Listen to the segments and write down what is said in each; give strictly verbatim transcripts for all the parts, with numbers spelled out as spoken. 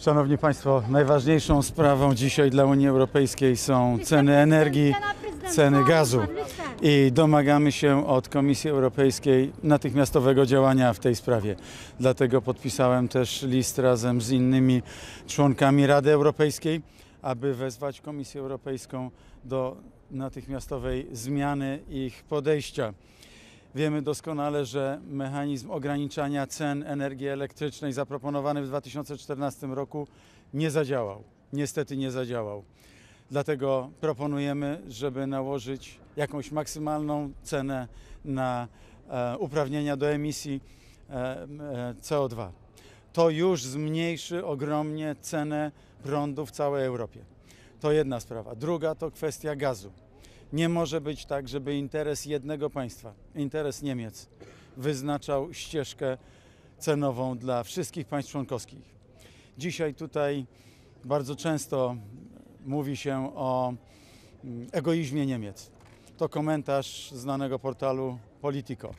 Szanowni Państwo, najważniejszą sprawą dzisiaj dla Unii Europejskiej są ceny energii, ceny gazu i domagamy się od Komisji Europejskiej natychmiastowego działania w tej sprawie. Dlatego podpisałem też list razem z innymi członkami Rady Europejskiej, aby wezwać Komisję Europejską do natychmiastowej zmiany ich podejścia. Wiemy doskonale, że mechanizm ograniczania cen energii elektrycznej zaproponowany w dwa tysiące czternastym roku nie zadziałał. Niestety nie zadziałał. Dlatego proponujemy, żeby nałożyć jakąś maksymalną cenę na e, uprawnienia do emisji e, e, C O dwa. To już zmniejszy ogromnie cenę prądu w całej Europie. To jedna sprawa. Druga to kwestia gazu. Nie może być tak, żeby interes jednego państwa, interes Niemiec, wyznaczał ścieżkę cenową dla wszystkich państw członkowskich. Dzisiaj tutaj bardzo często mówi się o egoizmie Niemiec. To komentarz znanego portalu Politico.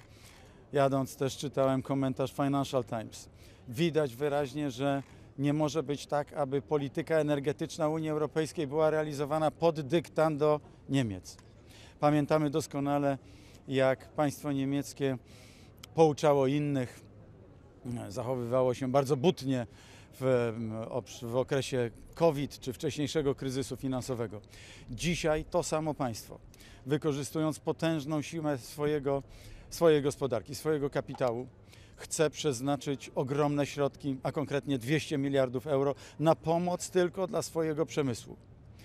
Jadąc też czytałem komentarz Financial Times. Widać wyraźnie, że nie może być tak, aby polityka energetyczna Unii Europejskiej była realizowana pod dyktando Niemiec. Pamiętamy doskonale, jak państwo niemieckie pouczało innych, zachowywało się bardzo butnie w, w okresie COVID czy wcześniejszego kryzysu finansowego. Dzisiaj to samo państwo, wykorzystując potężną siłę swojego, swojej gospodarki, swojego kapitału, chce przeznaczyć ogromne środki, a konkretnie dwieście miliardów euro, na pomoc tylko dla swojego przemysłu.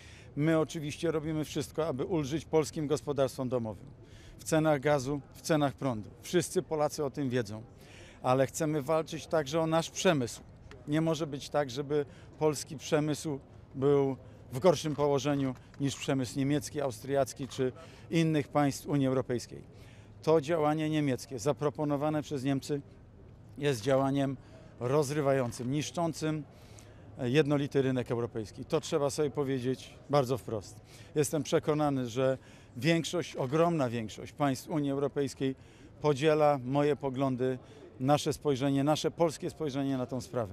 My oczywiście robimy wszystko, aby ulżyć polskim gospodarstwom domowym. W cenach gazu, w cenach prądu. Wszyscy Polacy o tym wiedzą. Ale chcemy walczyć także o nasz przemysł. Nie może być tak, żeby polski przemysł był w gorszym położeniu niż przemysł niemiecki, austriacki czy innych państw Unii Europejskiej. To działanie niemieckie zaproponowane przez Niemcy jest działaniem rozrywającym, niszczącym jednolity rynek europejski. To trzeba sobie powiedzieć bardzo wprost. Jestem przekonany, że większość, ogromna większość państw Unii Europejskiej podziela moje poglądy, nasze spojrzenie, nasze polskie spojrzenie na tą sprawę.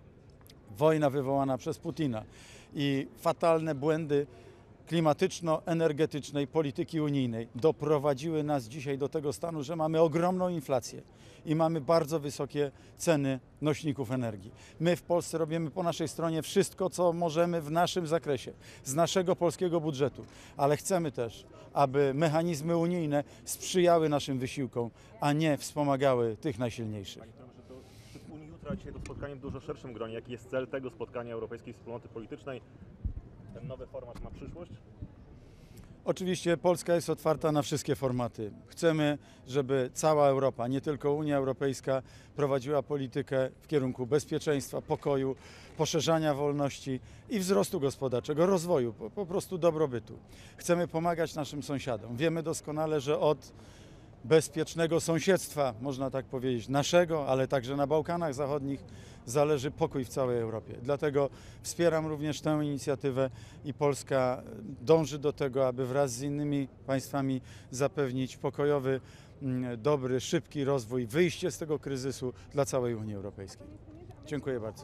Wojna wywołana przez Putina i fatalne błędy klimatyczno-energetycznej polityki unijnej doprowadziły nas dzisiaj do tego stanu, że mamy ogromną inflację i mamy bardzo wysokie ceny nośników energii. My w Polsce robimy po naszej stronie wszystko, co możemy w naszym zakresie, z naszego polskiego budżetu, ale chcemy też, aby mechanizmy unijne sprzyjały naszym wysiłkom, a nie wspomagały tych najsilniejszych. Panie premierze, to w Unii jutra dzisiaj to spotkanie w dużo szerszym gronie. Jaki jest cel tego spotkania Europejskiej Wspólnoty Politycznej? Ten nowy format ma przyszłość? Oczywiście Polska jest otwarta na wszystkie formaty. Chcemy, żeby cała Europa, nie tylko Unia Europejska, prowadziła politykę w kierunku bezpieczeństwa, pokoju, poszerzania wolności i wzrostu gospodarczego, rozwoju, po, po prostu dobrobytu. Chcemy pomagać naszym sąsiadom. Wiemy doskonale, że od bezpiecznego sąsiedztwa, można tak powiedzieć, naszego, ale także na Bałkanach Zachodnich, zależy pokój w całej Europie. Dlatego wspieram również tę inicjatywę i Polska dąży do tego, aby wraz z innymi państwami zapewnić pokojowy, dobry, szybki rozwój, wyjście z tego kryzysu dla całej Unii Europejskiej. Dziękuję bardzo.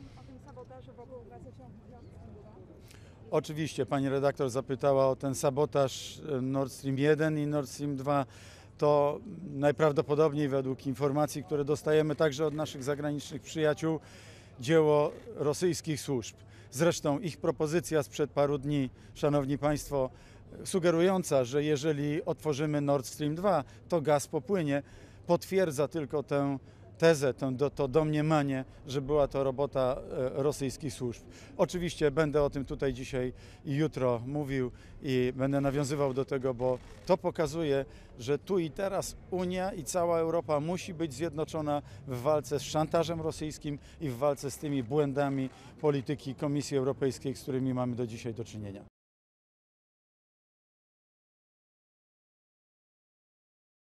Oczywiście pani redaktor zapytała o ten sabotaż Nord Stream jeden i Nord Stream dwa. To najprawdopodobniej według informacji, które dostajemy także od naszych zagranicznych przyjaciół, dzieło rosyjskich służb. Zresztą ich propozycja sprzed paru dni, szanowni państwo, sugerująca, że jeżeli otworzymy Nord Stream dwa, to gaz popłynie, potwierdza tylko tę tezę, to, to domniemanie, że była to robota rosyjskich służb. Oczywiście będę o tym tutaj dzisiaj i jutro mówił i będę nawiązywał do tego, bo to pokazuje, że tu i teraz Unia i cała Europa musi być zjednoczona w walce z szantażem rosyjskim i w walce z tymi błędami polityki Komisji Europejskiej, z którymi mamy do dzisiaj do czynienia.